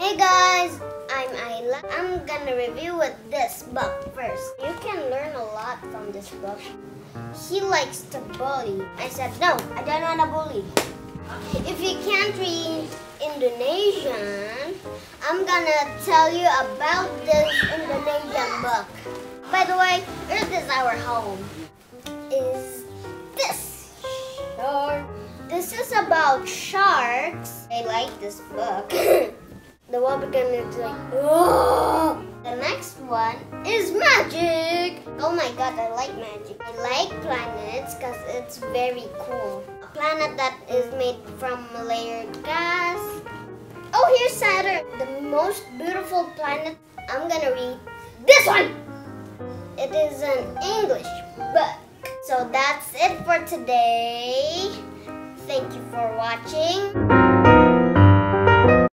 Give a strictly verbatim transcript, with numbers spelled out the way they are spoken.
Hey guys, I'm Ayla. I'm gonna review with this book first. You can learn a lot from this book. He likes to bully. I said, no, I don't want to bully. If you can't read Indonesian, I'm gonna tell you about this Indonesian book. By the way, Earth is our home. Is this shark? This is about sharks. I like this book. The one we're gonna do like, oh! The next one is magic. Oh my god, I like magic. I like planets because it's very cool. A planet that is made from layered gas. Oh, here's Saturn, the most beautiful planet. I'm gonna read this one. It is an English book. So that's it for today. Thank you for watching.